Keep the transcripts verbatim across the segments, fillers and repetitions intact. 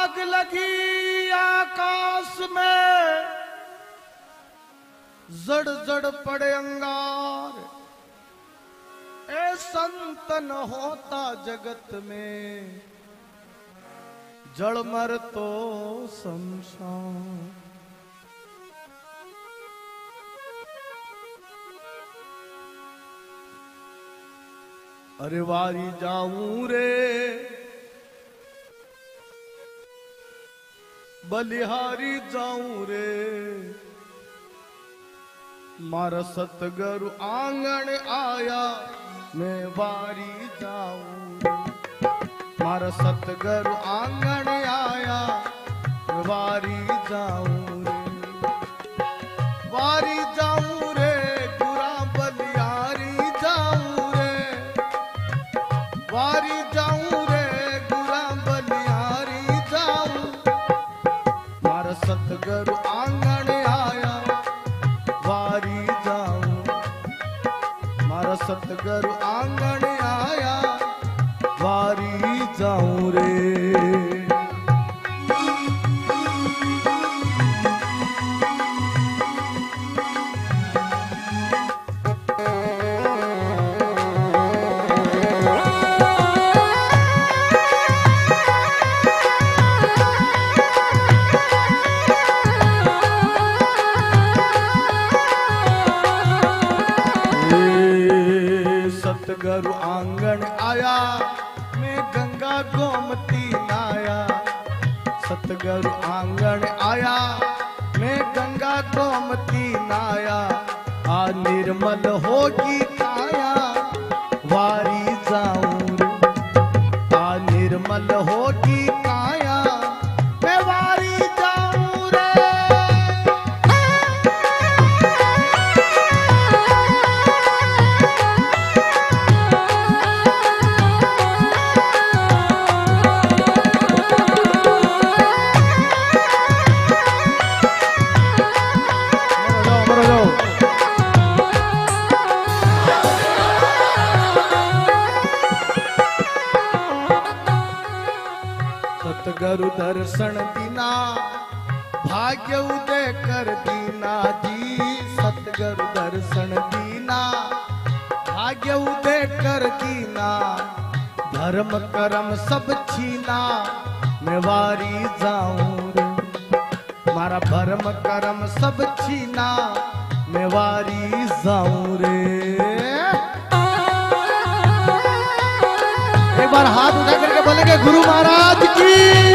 आग लगी आकाश में, जड़ जड़ पड़े अंगार, ए संतन होता जगत में, जड़ मर तो शमशान। अरे वारी जाऊं रे बलिहारी जाऊं रे, मारा सतगुरु आंगन आया मैं वारी जाऊं, मारा सतगुरु आंगन आया मैं वारी जाऊं रे, वारी जाऊं रे गुरा बलिहारी जाऊं रे, वारी जाऊं रे गुरा बलिहारी जाऊं, मारा सतगुरु आंगन आया वारी जाऊं, मारा सतगुरु आंगन आया वारी जाऊं रे। सतगुरु आंगन आया मैं गंगा गोमती नाया, सतगुरु आंगन आया मैं गंगा गोमती नाया, आ निर्मल होगी काया वारी जाऊं रे, आ निर्मल होगी काया मैं वारी जाऊं रे। सतगुरु दर्शन दीना भाग्य उदय कर दीना जी, सतगुरु दर्शन दीना भाग्य उदय कर दीना, धर्म कर्म सब छीना मैं वारी जाऊं रे, मारा भरम कर्म सब छीना मैं वारी जाऊं रे। एक बार हाथ उठा करके बोलेंगे गुरु महाराज की।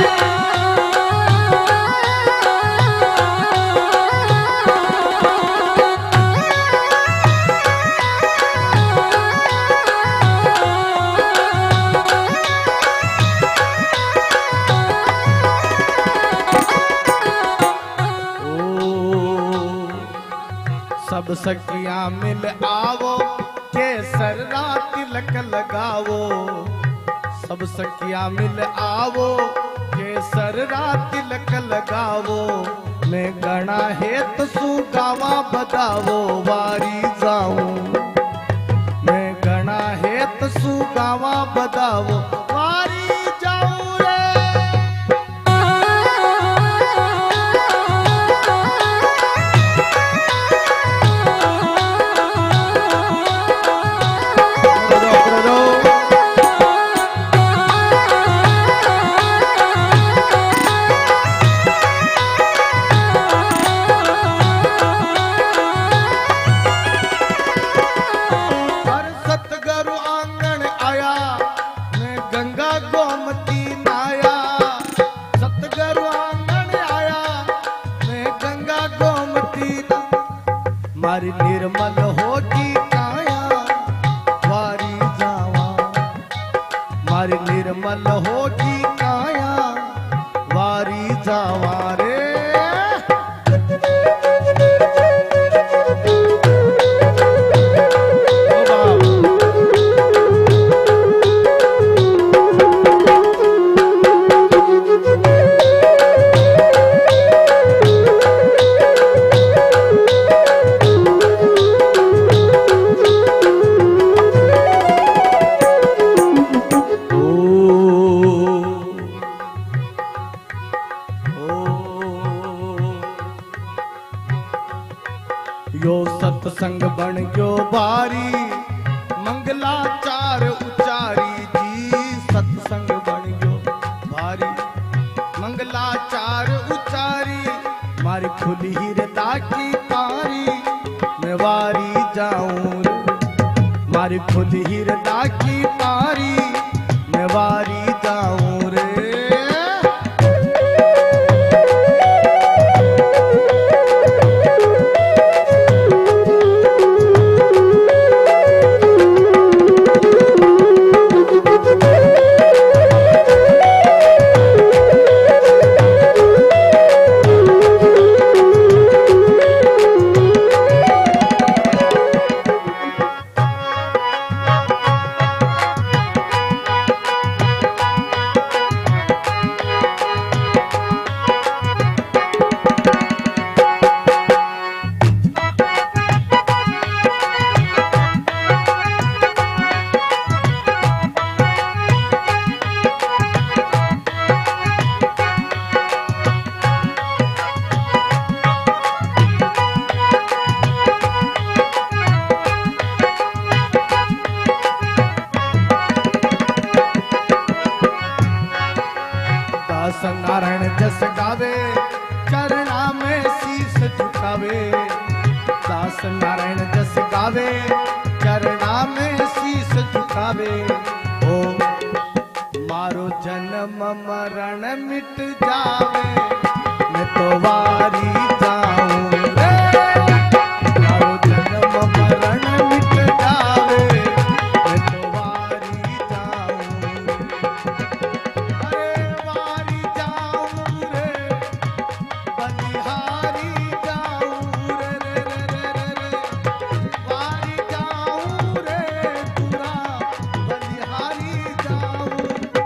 ओ सब सखियां मिल आवो केसर रात तिलक लगावो, सब सखियां मिल आवो केसर रात तिलक लगावो, मैं गणा हेत सुगावा बदावो वारी जाऊं, मैं गणा हेत सुगावा बदावो वारी जाऊं रे। मारी निर्मल होगी काया वारी जावा, मारी निर्मल होगी काया वारी जावा रे। खुद ही हृदय की तारी मैं वारी जाऊं रे। दास नारायण जस गावे चरणा में शीस झुकावे। दास नारायण जस गावे चरणा में शीस झुकावे। ओ मारो जन्म मरण मिट जावे मैं तो वारी जाऊं रे। मारो जन्म मरण मिट जावे मैं तो वारी जाऊं। अरे वारी जाऊं रे बलिहारी जाऊं रे रे रे रे रे रे। वारी जाऊं रे पूरा बलिहारी जाऊं।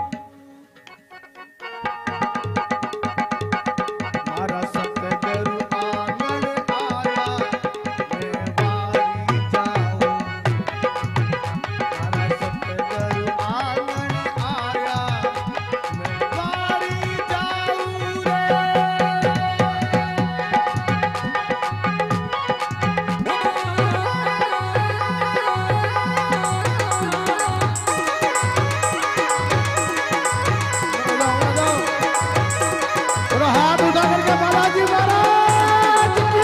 मारा सतगुरु आंगन आया मैं वारी जाऊं। मारा सतगुरु आंगन आया मैं वारी जाऊं रे। और हाथ उठा करके बालाजी महाराज की।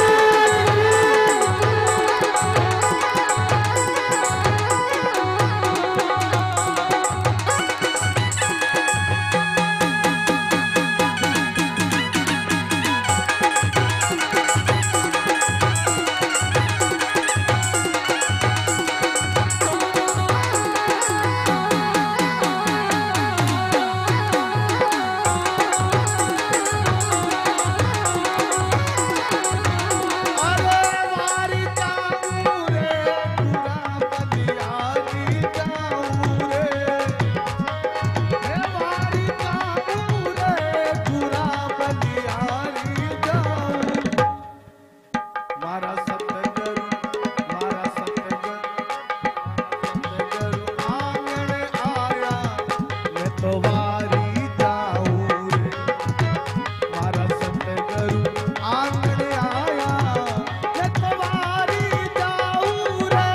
अरे वारी जाऊं रे पूरा बलिहारी जाऊं रे। मैं वारी जाऊं रे पूरा बलिहारी जाऊं। मारा सतगुरु मारा सतगुरु सतगुरु आंगन आया मैं तो वारी जाऊं रे। मारा सतगुरु आंगन आया मैं तो वारी जाऊं रे।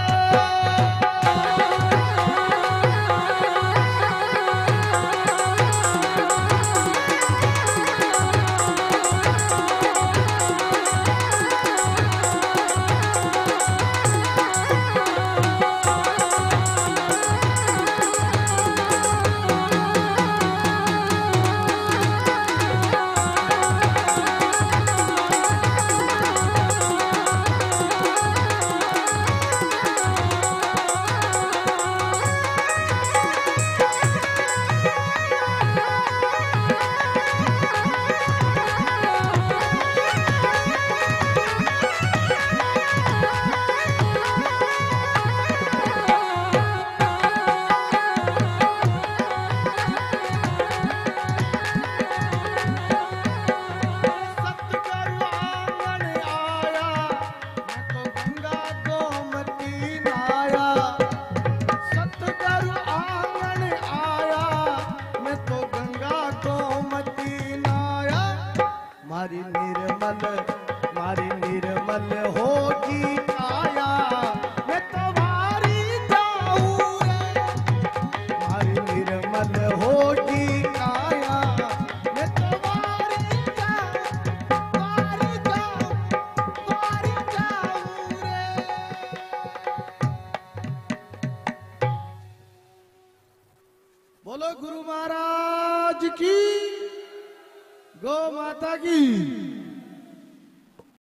सतगुरु आंगन आया मैं तो गंगा गोमती नाया। सतगुरु आंगन आया मैं तो गंगा गोमती नाया। मारी निर्मल मारी निर्मल होगी काया मैं तो वारी जाऊं रे। मारी निर्मल होगी काया मैं तो वारी जाऊं वारी जाऊं वारी जाऊं रे। बोलो गुरु महाराज की, गौ माता की।